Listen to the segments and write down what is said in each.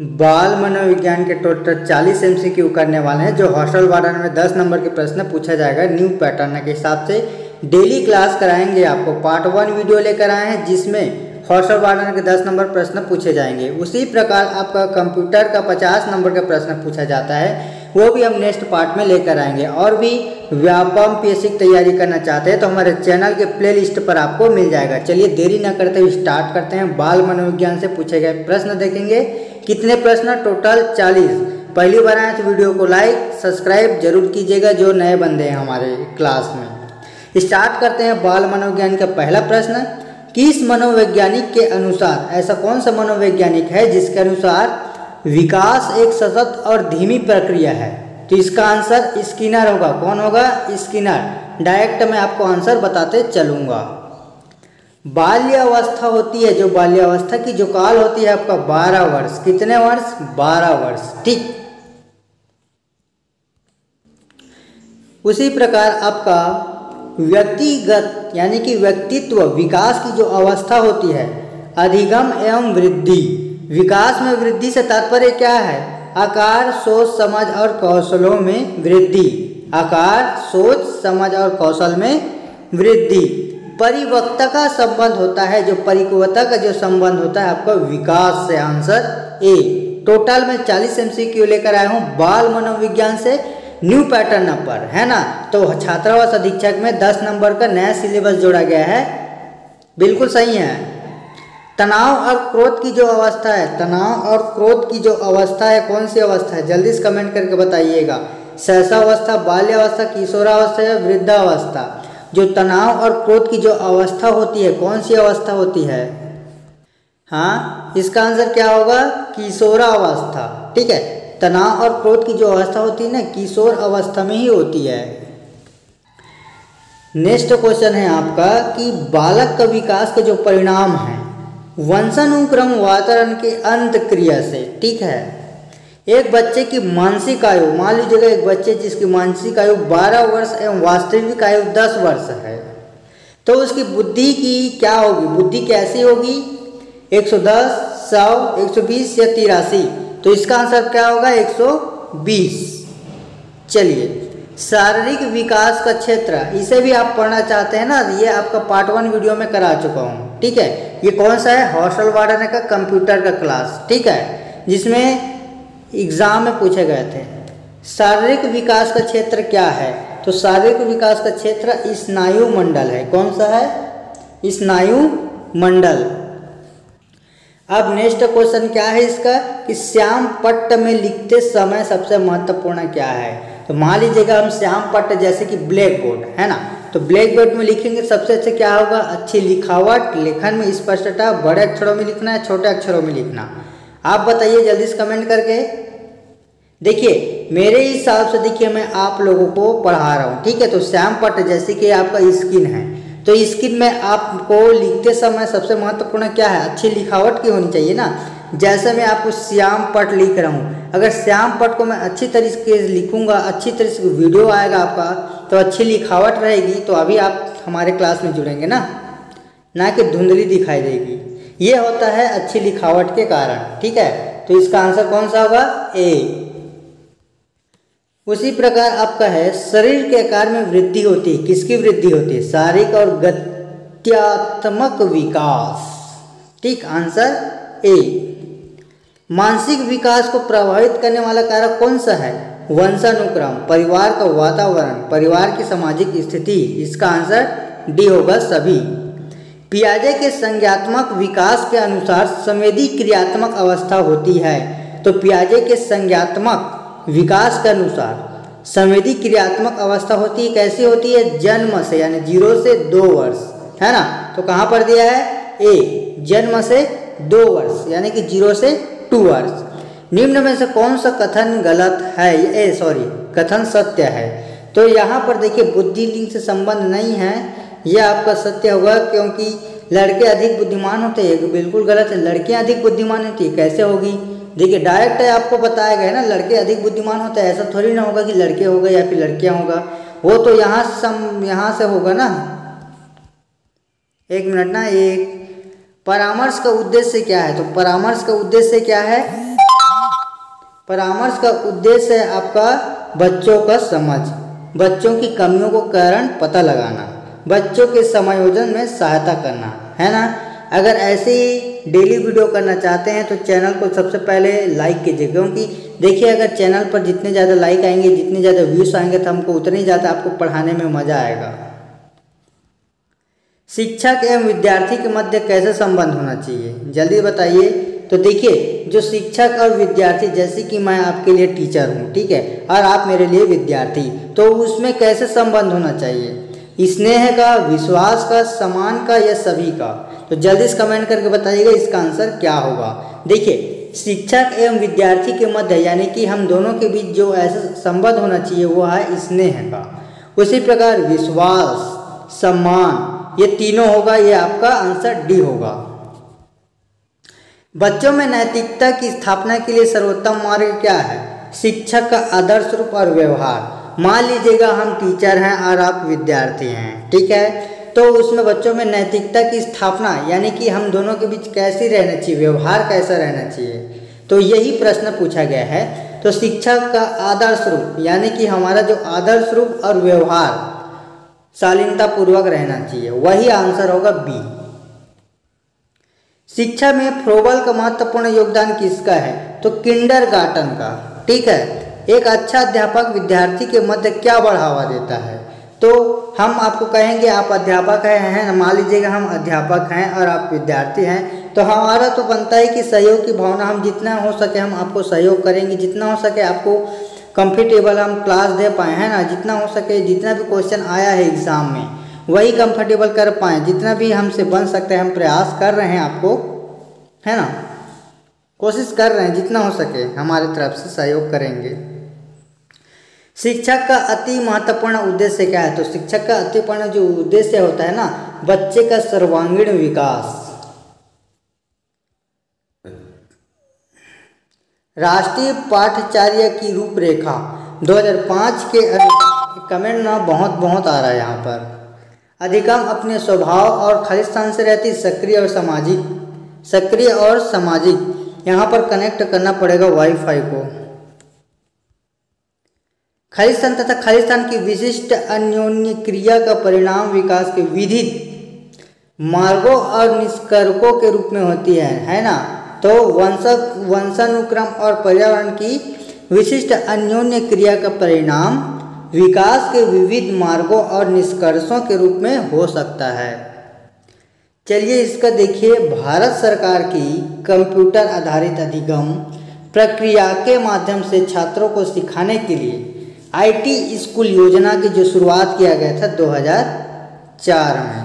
बाल मनोविज्ञान के टोटल 40 एमसीक्यू करने वाले हैं, जो हॉस्टल वार्डन में 10 नंबर के प्रश्न पूछा जाएगा न्यू पैटर्न के हिसाब से। डेली क्लास कराएंगे आपको। पार्ट 1 वीडियो लेकर आए हैं जिसमें हॉस्टल वार्डन के 10 नंबर प्रश्न पूछे जाएंगे। उसी प्रकार आपका कंप्यूटर का 50 नंबर का प्रश्न पूछा जाता है, वो भी हम नेक्स्ट पार्ट में लेकर आएंगे। और भी व्यापम पीएससी की तैयारी करना चाहते हैं तो हमारे चैनल के प्लेलिस्ट पर आपको मिल जाएगा। चलिए देरी न करते हुए स्टार्ट करते हैं। बाल मनोविज्ञान से पूछे गए प्रश्न देखेंगे। कितने प्रश्न? टोटल 40। पहली बार आए तो वीडियो को लाइक सब्सक्राइब जरूर कीजिएगा जो नए बंदे हैं हमारे क्लास में। स्टार्ट करते हैं बाल मनोविज्ञान का पहला प्रश्न। किस मनोवैज्ञानिक के अनुसार, ऐसा कौन सा मनोवैज्ञानिक है जिसके अनुसार विकास एक सतत और धीमी प्रक्रिया है? तो इसका आंसर स्किनर होगा। कौन होगा? स्किनर। डायरेक्ट मैं आपको आंसर बताते चलूंगा। बाल्यावस्था होती है, जो बाल्यावस्था की जो काल होती है आपका 12 वर्ष। कितने वर्ष? 12 वर्ष। ठीक। उसी प्रकार आपका व्यक्तिगत यानी कि व्यक्तित्व विकास की जो अवस्था होती है अधिगम एवं वृद्धि। विकास में वृद्धि से तात्पर्य क्या है? आकार, सोच, समझ और कौशलों में वृद्धि। आकार, सोच, समझ और कौशल में वृद्धि। परिपक्वता का संबंध होता है, जो परिपक्वता का जो संबंध होता है आपका विकास से। Answer A. टोटल में 40 एमसीक्यू लेकर आया हूँ बाल मनोविज्ञान से न्यू पैटर्न पर, है ना। तो छात्रावास अधीक्षक में 10 नंबर का नया सिलेबस जोड़ा गया है। बिल्कुल सही है। तनाव और क्रोध की जो अवस्था है, तनाव और क्रोध की जो अवस्था है कौन सी अवस्था है? जल्दी से कमेंट करके बताइएगा। शैशवावस्था, बाल्यावस्था, किशोरावस्था या वृद्धावस्था? जो तनाव और क्रोध की जो अवस्था होती है कौन सी अवस्था होती है? हाँ, इसका आंसर क्या होगा? किशोरावस्था। ठीक है। तनाव और क्रोध की जो अवस्था होती है ना किशोर अवस्था में ही होती है। नेक्स्ट क्वेश्चन है आपका कि बालक का विकास का जो परिणाम है वंशानुक्रम वातावरण के अंत क्रिया से। ठीक है। एक बच्चे की मानसिक आयु, मान लीजिएगा एक बच्चे जिसकी मानसिक आयु 12 वर्ष एवं वास्तविक आयु 10 वर्ष है, तो उसकी बुद्धि की क्या होगी? बुद्धि कैसी होगी? 110, 100, 120 या 83? तो इसका आंसर क्या होगा? 120। चलिए, शारीरिक विकास का क्षेत्र, इसे भी आप पढ़ना चाहते हैं ना, ये आपका पार्ट 1 वीडियो में करा चुका हूँ। ठीक है। ये कौन सा है? हॉस्टल वार्डन का कंप्यूटर का क्लास। ठीक है, जिसमें एग्जाम में पूछे गए थे। शारीरिक विकास का क्षेत्र क्या है? तो शारीरिक विकास का क्षेत्र स्नायु मंडल है। कौन सा है? स्नायु मंडल। अब नेक्स्ट क्वेश्चन क्या है इसका कि श्याम पट्ट में लिखते समय सबसे महत्वपूर्ण क्या है? तो मान लीजिएगा हम श्याम पट्ट जैसे कि ब्लैक बोर्ड है ना, तो ब्लैक बोर्ड में लिखेंगे सबसे अच्छा क्या होगा? अच्छी लिखावट, लेखन में स्पष्टता, बड़े अक्षरों में लिखना है छोटे अक्षरों में लिखना। आप बताइए जल्दी से कमेंट करके। देखिए मेरे हिसाब से, देखिए मैं आप लोगों को पढ़ा रहा हूँ। ठीक है। तो श्याम पट्ट जैसे कि आपका स्किन है, तो स्किन में आपको लिखते समय सबसे महत्वपूर्ण क्या है? अच्छी लिखावट की होनी चाहिए ना। जैसे मैं आपको श्याम पट्ट लिख रहा हूँ, अगर श्याम पट्ट को मैं अच्छी तरीके से लिखूंगा, अच्छी तरीके से वीडियो आएगा आपका, तो अच्छी लिखावट रहेगी, तो अभी आप हमारे क्लास में जुड़ेंगे ना कि धुंधली दिखाई देगी। ये होता है अच्छी लिखावट के कारण। ठीक है। तो इसका आंसर कौन सा होगा? ए। उसी प्रकार आपका है शरीर के आकार में वृद्धि होती है। किसकी वृद्धि होती है? शारीरिक और गत्यात्मक विकास। ठीक। Answer A. मानसिक विकास को प्रभावित करने वाला कारक कौन सा है? वंशानुक्रम, परिवार का वातावरण, परिवार की सामाजिक स्थिति। इसका आंसर डी होगा, सभी। पियाजे के संज्ञात्मक विकास के अनुसार संवेदी क्रियात्मक अवस्था होती है। तो पियाजे के संज्ञात्मक विकास के अनुसार संवेदी क्रियात्मक अवस्था होती है। कैसी होती है? जन्म से, यानी 0 से 2 वर्ष, है ना। तो कहाँ पर दिया है? ए। जन्म से 2 वर्ष यानी कि 0 से 2 वर्ष। निम्न में से कौन सा कथन गलत है? कथन सत्य है। तो यहाँ पर देखिए बुद्धि लिंग से संबंध नहीं है, यह आपका सत्य होगा, क्योंकि लड़के अधिक बुद्धिमान होते हैं। बिल्कुल गलत है। लड़कियाँ अधिक बुद्धिमान होती है, कैसे होगी? देखिए डायरेक्ट आपको बताया गया है ना, लड़के अधिक बुद्धिमान होते हैं। ऐसा थोड़ी ना होगा कि लड़के होगा या फिर लड़कियां होगा, वो तो यहाँ से होगा ना। एक मिनट ना। एक परामर्श का उद्देश्य क्या है? तो परामर्श का उद्देश्य क्या है? परामर्श का उद्देश्य है आपका बच्चों का समझ, बच्चों की कमियों को कारण पता लगाना, बच्चों के समायोजन में सहायता करना, है ना। अगर ऐसे ही डेली वीडियो करना चाहते हैं तो चैनल को सबसे पहले लाइक कीजिए, क्योंकि देखिए अगर चैनल पर जितने ज़्यादा लाइक आएंगे, जितने ज़्यादा व्यूज़ आएंगे तो हमको उतने ही ज़्यादा आपको पढ़ाने में मज़ा आएगा। शिक्षक एवं विद्यार्थी के मध्य कैसे संबंध होना चाहिए, जल्दी बताइए। तो देखिए जो शिक्षक और विद्यार्थी, जैसे कि मैं आपके लिए टीचर हूँ, ठीक है, और आप मेरे लिए विद्यार्थी, तो उसमें कैसे संबंध होना चाहिए? स्नेह का, विश्वास का, सम्मान का या सभी का? तो जल्दी से कमेंट करके बताइएगा इसका आंसर क्या होगा। देखिए शिक्षक एवं विद्यार्थी के मध्य यानी कि हम दोनों के बीच जो ऐसा संबंध होना चाहिए वो है स्नेह का। उसी प्रकार विश्वास, सम्मान, ये तीनों होगा, ये आपका आंसर डी होगा। बच्चों में नैतिकता की स्थापना के लिए सर्वोत्तम मार्ग क्या है? शिक्षक का आदर्श रूप और व्यवहार। मान लीजिएगा हम टीचर हैं और आप विद्यार्थी हैं, ठीक है, तो उसमें बच्चों में नैतिकता की स्थापना यानी कि हम दोनों के बीच कैसी रहना चाहिए, व्यवहार कैसा रहना चाहिए, तो यही प्रश्न पूछा गया है। तो शिक्षक का आदर्श रूप यानी कि हमारा जो आदर्श रूप और व्यवहार शालीनता पूर्वक रहना चाहिए, वही आंसर होगा बी। शिक्षा में फ्रोबल का महत्वपूर्ण योगदान किसका है? तो किंडरगार्टन का, ठीक है। एक अच्छा अध्यापक विद्यार्थी के मध्य क्या बढ़ावा देता है? तो हम आपको कहेंगे आप अध्यापक हैं, मान लीजिएगा हम अध्यापक हैं और आप विद्यार्थी हैं, तो हमारा तो बनता है कि सहयोग की भावना, हम जितना हो सके हम आपको सहयोग करेंगे, जितना हो सके आपको कंफर्टेबल हम क्लास दे पाएँ, है ना, जितना हो सके, जितना भी क्वेश्चन आया है एग्ज़ाम में वही कंफर्टेबल कर पाएँ, जितना भी हमसे बन सकते हैं हम प्रयास कर रहे हैं आपको, है ना, कोशिश कर रहे हैं, जितना हो सके हमारे तरफ से सहयोग करेंगे। शिक्षक का अति महत्वपूर्ण उद्देश्य क्या है? तो शिक्षक का अति महत्वपूर्ण जो उद्देश्य होता है ना, बच्चे का सर्वांगीण विकास। राष्ट्रीय पाठ्यचर्या की रूपरेखा 2005 के कमेंट ना बहुत आ रहा है यहाँ पर। अधिकम अपने स्वभाव और खालिस्तान से रहती, सक्रिय और सामाजिक, यहाँ पर कनेक्ट करना पड़ेगा वाईफाई को। खालिस्तान तथा खालिस्तान की विशिष्ट अन्योन्य क्रिया का परिणाम विकास के विधित मार्गों और निष्कर्षों के रूप में होती है ना। तो वंशानुक्रम और पर्यावरण की विशिष्ट अन्योन्य क्रिया का परिणाम विकास के विविध मार्गों और निष्कर्षों के रूप में हो सकता है। चलिए इसका देखिए, भारत सरकार की कंप्यूटर आधारित अधिगम प्रक्रिया के माध्यम से छात्रों को सिखाने के लिए आईटी स्कूल योजना की जो शुरुआत किया गया था 2004 में।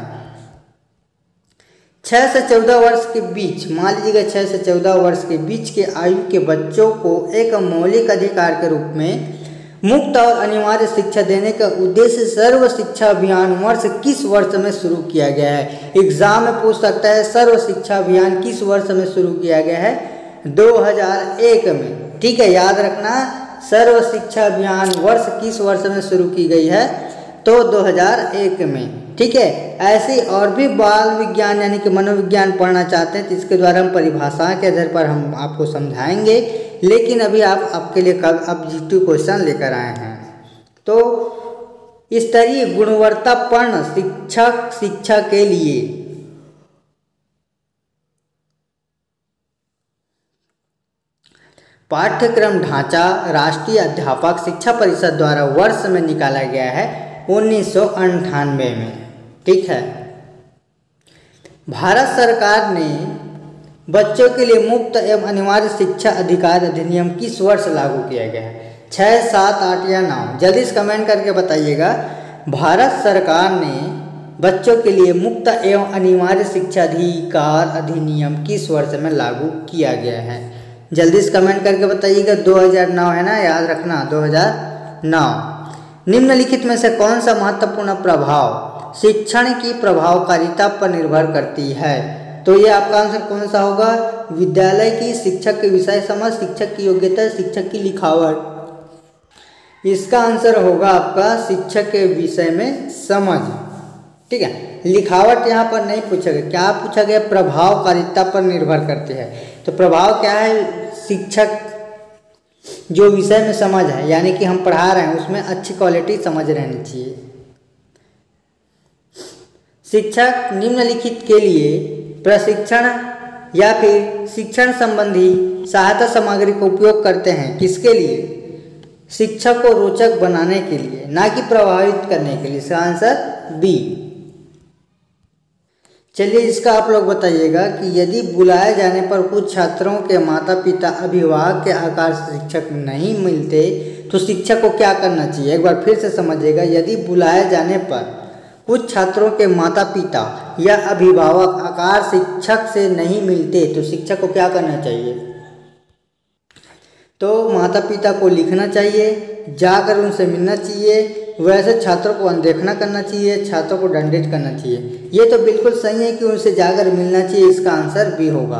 6 से 14 वर्ष के बीच, मान लीजिएगा 6 से 14 वर्ष के बीच के आयु के बच्चों को एक मौलिक अधिकार के रूप में मुफ्त और अनिवार्य शिक्षा देने का उद्देश्य सर्व शिक्षा अभियान वर्ष किस वर्ष में शुरू किया गया है? एग्जाम में पूछ सकता है सर्व शिक्षा अभियान किस वर्ष में शुरू किया गया है? 2001 में, ठीक है, याद रखना सर्व शिक्षा अभियान वर्ष किस वर्ष में शुरू की गई है? तो 2001 में, ठीक है। ऐसे और भी बाल विज्ञान यानी कि मनोविज्ञान पढ़ना चाहते हैं तो इसके द्वारा हम परिभाषा के आधार पर हम आपको समझाएंगे, लेकिन अभी आपके लिए कल ऑब्जेक्टिव क्वेश्चन लेकर आए हैं। तो स्तरीय गुणवत्तापूर्ण शिक्षा के लिए पाठ्यक्रम ढांचा राष्ट्रीय अध्यापक शिक्षा परिषद द्वारा वर्ष में निकाला गया है 1998 में, ठीक है। भारत सरकार ने बच्चों के लिए मुफ्त एवं अनिवार्य शिक्षा अधिकार अधिनियम किस वर्ष लागू किया गया है? 6, 7, 8 या 9? जल्दी से कमेंट करके बताइएगा। भारत सरकार ने बच्चों के लिए मुफ्त एवं अनिवार्य शिक्षा अधिकार अधिनियम किस वर्ष में लागू किया गया है? जल्दी से कमेंट करके बताइएगा। 2009 है ना, याद रखना 2009। निम्नलिखित में से कौन सा महत्वपूर्ण प्रभाव शिक्षण की प्रभावकारिता पर निर्भर करती है? तो ये आपका आंसर कौन सा होगा? विद्यालय की शिक्षक के विषय समझ, शिक्षक की योग्यता, शिक्षक की लिखावट। इसका आंसर होगा आपका शिक्षक के विषय में समझ, ठीक है। लिखावट यहाँ पर नहीं पूछा गया, क्या पूछा गया? प्रभावकारिता पर निर्भर करती है। तो प्रभाव क्या है? शिक्षक जो विषय में समझ है, यानी कि हम पढ़ा रहे हैं उसमें अच्छी क्वालिटी समझ रहनी चाहिए। शिक्षक निम्नलिखित के लिए प्रशिक्षण या फिर शिक्षण संबंधी सहायता सामग्री का उपयोग करते हैं। किसके लिए? शिक्षक को रोचक बनाने के लिए, ना कि प्रभावित करने के लिए। इसका आंसर बी। चलिए इसका आप लोग बताइएगा कि यदि बुलाए जाने पर कुछ छात्रों के माता पिता अभिभावक के आकार से शिक्षक नहीं मिलते तो शिक्षक को क्या करना चाहिए? एक बार फिर से समझिएगा, यदि बुलाए जाने पर कुछ छात्रों के माता पिता या अभिभावक आकार शिक्षक से नहीं मिलते तो शिक्षक को क्या करना चाहिए? तो माता पिता को लिखना चाहिए, जाकर उनसे मिलना चाहिए, वैसे छात्रों को अनदेखना करना चाहिए, छात्रों को दंडित करना चाहिए। ये तो बिल्कुल सही है कि उनसे जाकर मिलना चाहिए। इसका आंसर बी होगा।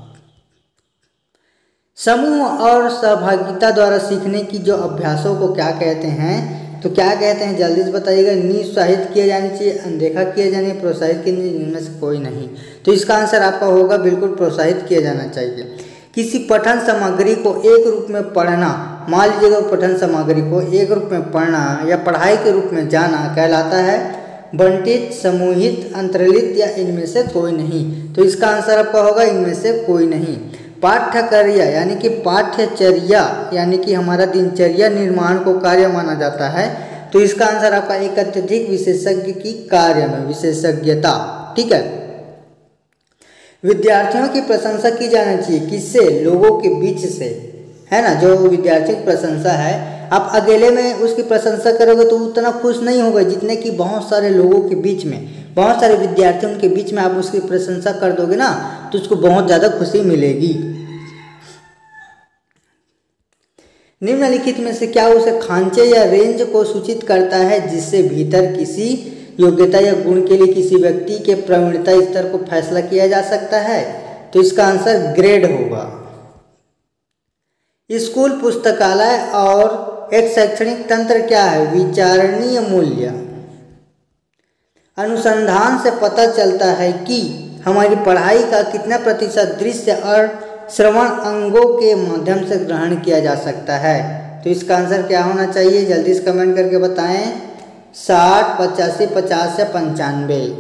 समूह और सहभागिता द्वारा सीखने की जो अभ्यासों को क्या कहते हैं? तो क्या कहते हैं जल्दी से बताइएगा। निरुत्साहित किया जाना चाहिए, अनदेखा किया जाना चाहिए, प्रोत्साहित किया जाना चाहिए, इनमें से कोई नहीं। तो इसका आंसर आपका होगा बिल्कुल प्रोत्साहित किया जाना चाहिए। किसी पठन सामग्री को एक रूप में पढ़ना, मान लीजिएगा पठन सामग्री को एक रूप में पढ़ना या पढ़ाई के रूप में जाना कहलाता है बंटित, समूहित, अंतर्लित या इनमें से कोई नहीं। तो इसका आंसर आपका होगा इनमें से कोई नहीं। पाठ्यचर्या यानी कि पाठ्यचर्या यानी कि हमारा दिनचर्या निर्माण को कार्य माना जाता है। तो इसका आंसर आपका एक अत्यधिक विशेषज्ञ की कार्य में विशेषज्ञता। ठीक है। विद्यार्थियों की प्रशंसा की जानी चाहिए। किससे? लोगों के बीच से, है ना। जो विद्यार्थियों की प्रशंसा है, आप अकेले में उसकी प्रशंसा करोगे तो उतना खुश नहीं होगा जितने कि बहुत सारे लोगों के बीच में, बहुत सारे विद्यार्थियों के बीच में आप उसकी प्रशंसा कर दोगे ना तो उसको बहुत ज़्यादा खुशी मिलेगी। निम्नलिखित में से क्या उसे खांचे या रेंज को सूचित करता है जिससे भीतर किसी योग्यता या गुण के लिए किसी व्यक्ति के प्रवीणता स्तर को फैसला किया जा सकता है? तो इसका आंसर ग्रेड होगा। स्कूल, पुस्तकालय और एक शैक्षणिक तंत्र क्या है? विचारणीय मूल्य। अनुसंधान से पता चलता है कि हमारी पढ़ाई का कितना प्रतिशत दृश्य और श्रवण अंगों के माध्यम से ग्रहण किया जा सकता है? तो इसका आंसर क्या होना चाहिए? जल्दी से कमेंट करके बताएं। 60, 85, 50 या 95।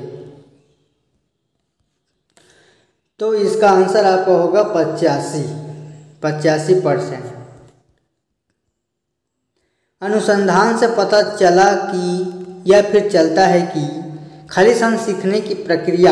तो इसका आंसर आपका होगा 85%। अनुसंधान से पता चला कि या फिर चलता है कि खालिस्तान सीखने की प्रक्रिया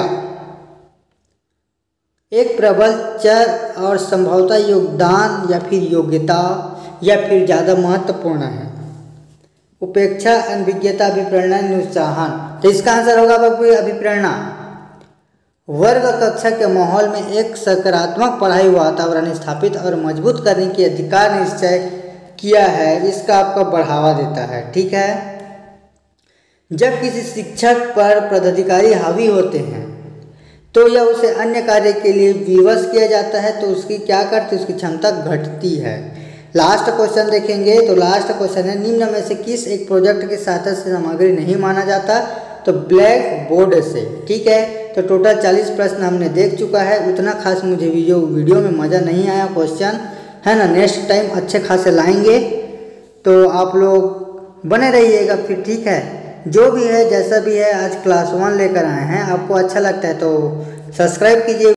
एक प्रबल चर और संभवतः योगदान या फिर योग्यता या फिर ज़्यादा महत्वपूर्ण है। उपेक्षा, अनभिज्ञता, अभिप्रेरणा, निरुत्साहन। तो इसका आंसर होगा अभिप्रेरणा। वर्ग कक्षा के माहौल में एक सकारात्मक पढ़ाई वातावरण स्थापित और मजबूत करने की अधिकार निश्चय किया है, इसका आपका बढ़ावा देता है। ठीक है। जब किसी शिक्षक पर पदाधिकारी हावी होते हैं तो यह उसे अन्य कार्य के लिए विवश किया जाता है तो उसकी क्या करती है? उसकी क्षमता घटती है। लास्ट क्वेश्चन देखेंगे तो लास्ट क्वेश्चन है निम्न में से किस एक प्रोजेक्ट की सहायता से सामग्री नहीं माना जाता? तो ब्लैक बोर्ड से। ठीक है। तो टोटल 40 प्रश्न हमने देख चुका है। उतना खास मुझे वीडियो में मज़ा नहीं आया क्वेश्चन, है ना। नेक्स्ट टाइम अच्छे खासे लाएंगे तो आप लोग बने रहिएगा फिर। ठीक है। जो भी है जैसा भी है आज क्लास 1 लेकर आए हैं, आपको अच्छा लगता है तो सब्सक्राइब कीजिए।